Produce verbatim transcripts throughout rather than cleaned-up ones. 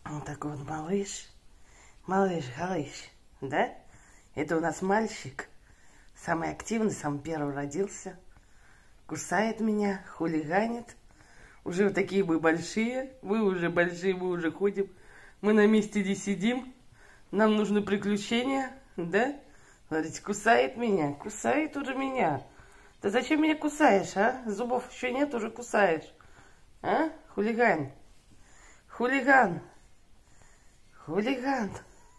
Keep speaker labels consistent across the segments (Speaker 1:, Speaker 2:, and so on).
Speaker 1: Вот такой вот малыш. Малыш, малыш, да? Это у нас мальчик. Самый активный, самый первый родился. Кусает меня, хулиганит. Уже вот такие мы большие. Мы уже большие, мы уже ходим. Мы на месте не сидим. Нам нужны приключения, да? Смотрите, кусает меня, кусает уже меня. Ты зачем меня кусаешь, а? Зубов еще нет, уже кусаешь. А? Хулиган. Хулиган. Хулиган.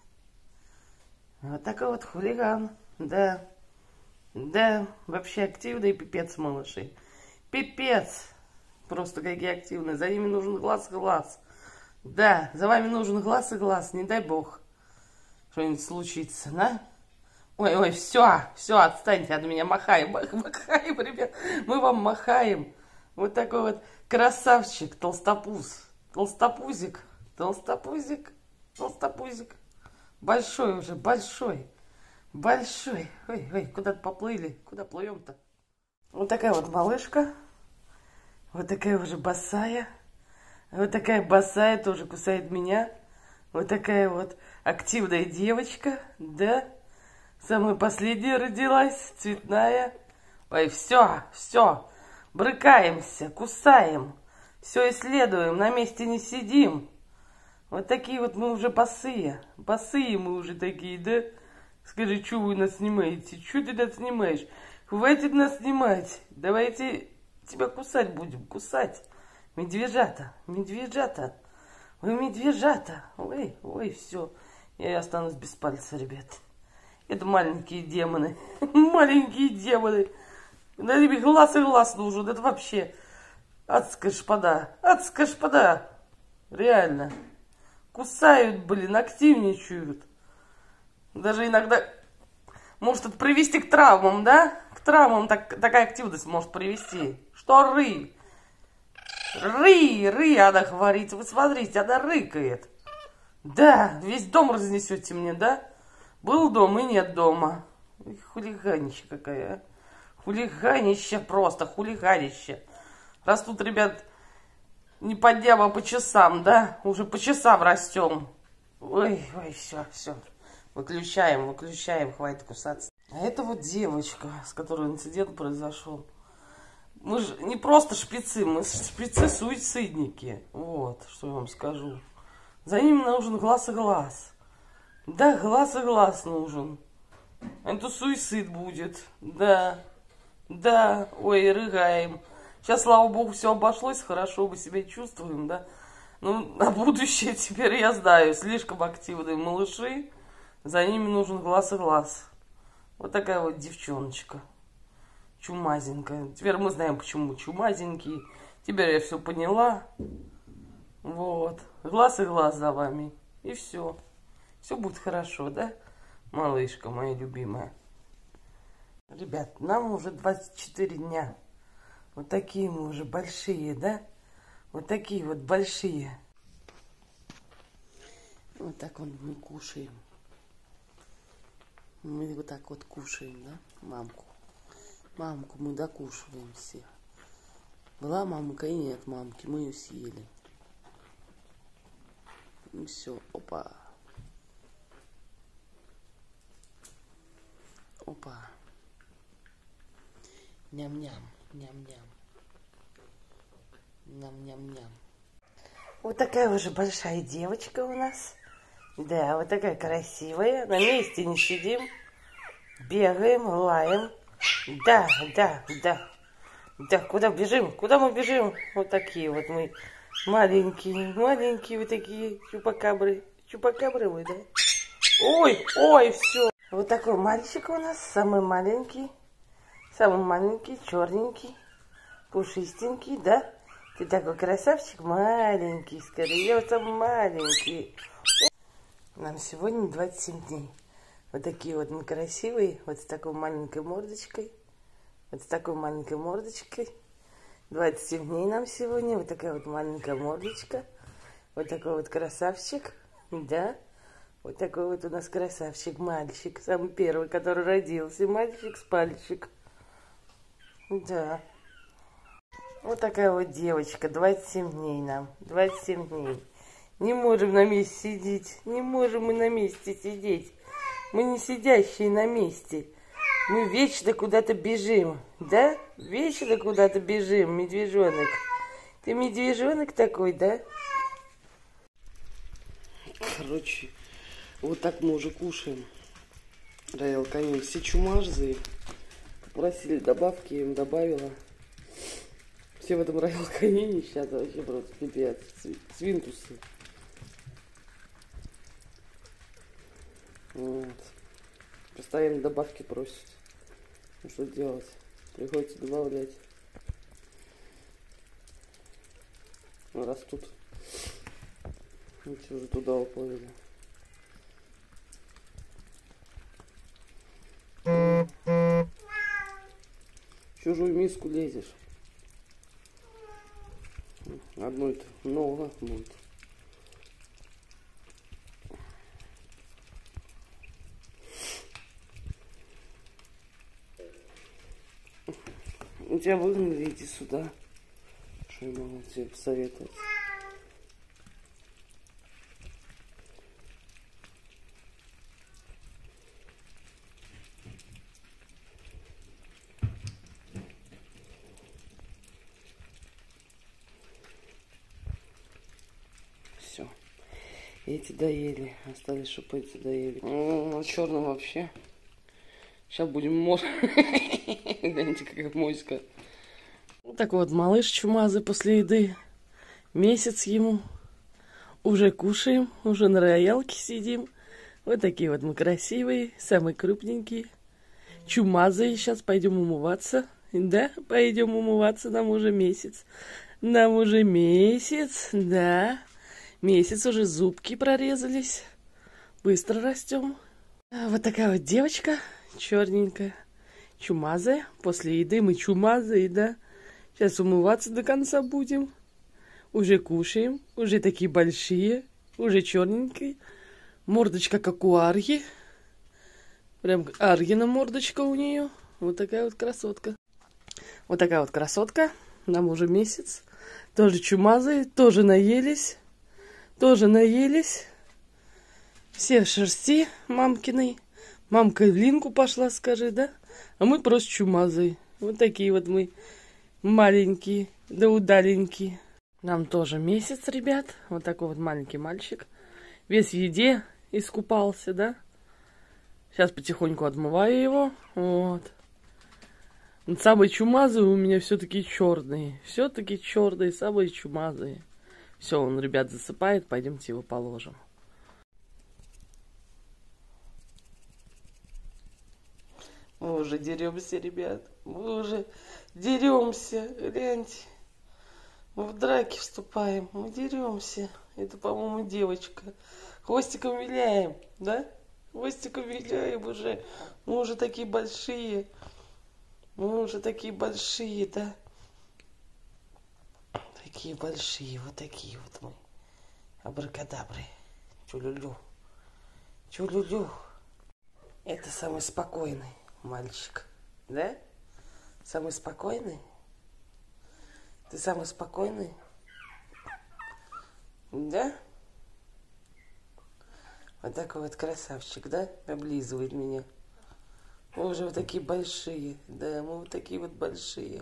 Speaker 1: Вот такой вот хулиган. Да. Да, вообще активный пипец, малыши. Пипец. Просто какие активные. За ними нужен глаз и глаз. Да, за вами нужен глаз и глаз. Не дай бог что-нибудь случится, да? Ой, ой, все, все, отстаньте от меня, махаем, махаем, ребят, мы вам махаем. Вот такой вот красавчик, толстопуз, толстопузик, толстопузик, толстопузик. Большой уже, большой, большой. Ой, ой, куда-то поплыли, куда плывем-то? Вот такая вот малышка, вот такая уже босая, вот такая босая тоже кусает меня. Вот такая вот активная девочка, да? Самая последняя родилась, цветная. Ой, все, все, брыкаемся, кусаем, все исследуем, на месте не сидим. Вот такие вот мы уже босые, босые мы уже такие, да? Скажи, что вы нас снимаете? Что ты нас снимаешь? Хватит нас снимать, давайте тебя кусать будем, кусать. Медвежата, медвежата, ой, медвежата, ой, ой, все, я останусь без пальца, ребят. Это маленькие демоны. Маленькие демоны. На них глаз и глаз нужен. Это вообще адская шпада. Адская шпада. Реально. Кусают, блин, активничают. Даже иногда может это привести к травмам, да? К травмам так, такая активность может привести. Что ры? Ры, ры, она говорит. Вы смотрите, она рыкает. Да, весь дом разнесете мне, да? Был дом и нет дома. Хулиганище какая, а? Хулиганище просто, хулиганище. Растут, ребят, не по дням, а по часам, да? Уже по часам растем. Ой, ой, все, все. Выключаем, выключаем, хватит кусаться. А это вот девочка, с которой инцидент произошел. Мы же не просто шпицы, мы шпицы-суицидники. Вот, что я вам скажу. За ними нужен глаз и глаз. Да, глаз и глаз нужен. Это суицид будет. Да. Да. Ой, рыгаем. Сейчас, слава богу, все обошлось. Хорошо мы себя чувствуем, да. Ну, на будущее теперь я знаю. Слишком активные малыши. За ними нужен глаз и глаз. Вот такая вот девчоночка. Чумазенькая. Теперь мы знаем, почему чумазенькие. Теперь я все поняла. Вот. Глаз и глаз за вами. И все. Все будет хорошо, да, малышка моя любимая? Ребят, нам уже двадцать четыре дня. Вот такие мы уже большие, да? Вот такие вот большие. Вот так вот мы кушаем. Мы вот так вот кушаем, да, мамку? Мамку мы докушиваем все. Была мамка и нет мамки, мы ее съели. И все, опа. Опа. Ням-ням, ням-ням. Ням-ням-ням. Вот такая уже большая девочка у нас. Да, вот такая красивая. На месте не сидим. Бегаем, лаем. Да, да, да. Да, куда бежим? Куда мы бежим? Вот такие вот мы маленькие, маленькие вот такие чупакабры. Чупакабры вы, да? Ой, ой, все. Вот такой мальчик у нас, самый маленький, самый маленький, черненький, пушистенький, да? Ты такой красавчик, маленький, скорее, вот самый маленький. Нам сегодня двадцать семь дней. Вот такие вот мы красивые, вот с такой маленькой мордочкой, вот с такой маленькой мордочкой. двадцать семь дней нам сегодня, вот такая вот маленькая мордочка, вот такой вот красавчик, да? Вот такой вот у нас красавчик, мальчик, самый первый, который родился, мальчик с пальчик. Да. Вот такая вот девочка, двадцать семь дней нам, двадцать семь дней. Не можем на месте сидеть. Не можем мы на месте сидеть. Мы не сидящие на месте. Мы вечно куда-то бежим. Да? Вечно куда-то бежим, медвежонок. Ты медвежонок такой, да? Короче, вот так мы уже кушаем. Роял Канин. Все чумазые. Попросили добавки, я им добавила. Все в этом Роял Канине сейчас вообще просто пипец. Свинтусы. Вот. Постоянно добавки просят. Ну что делать? Приходится добавлять. Растут. Эти уже туда уплыли. В чужую миску лезешь. Одной-то много будет. У тебя выгнали, иди сюда. Что я могу тебе посоветовать? Все. Эти доели. Остались, чтобы эти доели. Ну, черный вообще. Сейчас будем мор. Гляньте, какая моська. Вот такой вот малыш чумазый после еды. Месяц ему. Уже кушаем. Уже на роялке сидим. Вот такие вот мы красивые. Самые крупненькие. Чумазые. Сейчас пойдем умываться. Да, пойдем умываться. Нам уже месяц. Нам уже месяц. Да. Месяц уже зубки прорезались. Быстро растем. Вот такая вот девочка. Черненькая. Чумазая. После еды мы чумазые, да. Сейчас умываться до конца будем. Уже кушаем. Уже такие большие. Уже черненькие. Мордочка как у Арги. Прям Аргина мордочка у нее. Вот такая вот красотка. Вот такая вот красотка. Нам уже месяц. Тоже чумазые. Тоже наелись. Тоже наелись. Все в шерсти мамкиной. Мамка в линку пошла, скажи, да? А мы просто чумазые. Вот такие вот мы маленькие, да удаленькие. Нам тоже месяц, ребят. Вот такой вот маленький мальчик. Весь в еде искупался, да? Сейчас потихоньку отмываю его. Вот. Но самые чумазые у меня все-таки черные. Все-таки черные, самые чумазые. Все, он, ребят, засыпает. Пойдемте его положим. Мы уже деремся, ребят. Мы уже деремся. Гляньте. Мы в драке вступаем. Мы деремся. Это, по-моему, девочка. Хвостиком виляем, да? Хвостиком виляем уже. Мы уже такие большие. Мы уже такие большие, да? Такие большие. Вот такие вот мы. Абракадабры. Чулюлю. Чулюлю. Это самый спокойный мальчик, да? Самый спокойный? Ты самый спокойный? Да? Вот такой вот красавчик, да? Облизывает меня. Мы уже вот такие большие. Да, мы вот такие вот большие.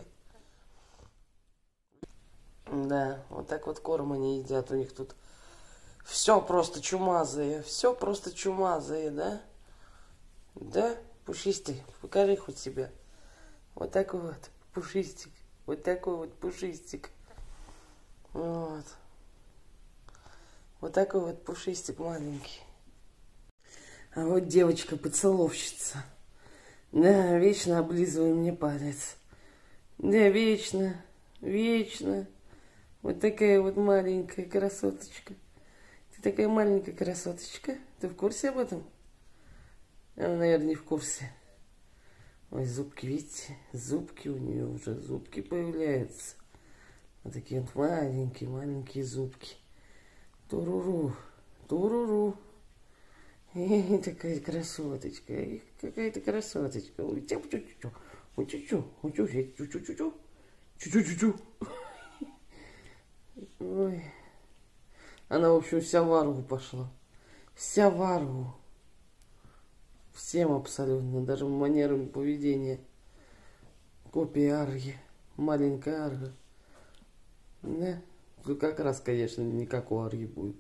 Speaker 1: Да, вот так вот корм они едят. У них тут все просто чумазые. Все просто чумазые, да? Да? Пушистый, покажи хоть себя. Вот такой вот пушистик. Вот такой вот пушистик. Вот. Вот такой вот пушистик маленький. А вот девочка-поцеловщица. Да, вечно облизывай мне палец. Да, вечно, вечно. Вот такая вот маленькая красоточка. Ты такая маленькая красоточка. Ты в курсе об этом? Она, наверное, не в курсе. Ой, зубки, видите? Зубки у нее уже, зубки появляются. Вот такие вот маленькие, маленькие зубки. Туруру, туруру. Эй, такая красоточка. Эй, какая-то красоточка. Ой, чу-чу-чу. Ой, чу-чу. Ой, чу-чу-чу-чу. Чу-чу-чу-чу. Ой. Она, в общем, вся в аргу пошла. Вся в аргу. Всем абсолютно, даже манерами поведения. Копия арги. Маленькая арга. Да. Ну, как раз, конечно, не как у арги будет.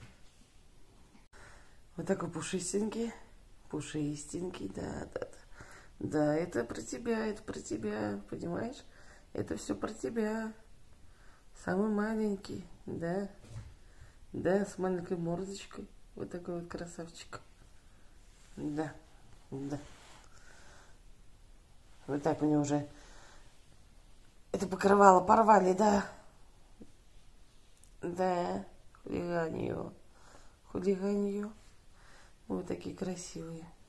Speaker 1: Вот такой пушистенький. Пушистенький, да, да, да. Да, это про тебя, это про тебя, понимаешь? Это все про тебя. Самый маленький, да. Да, с маленькой мордочкой. Вот такой вот красавчик. Да, да. Вот так мне уже это покрывало порвали, да. Да, хулиганье. Хулиганье. Вот такие красивые.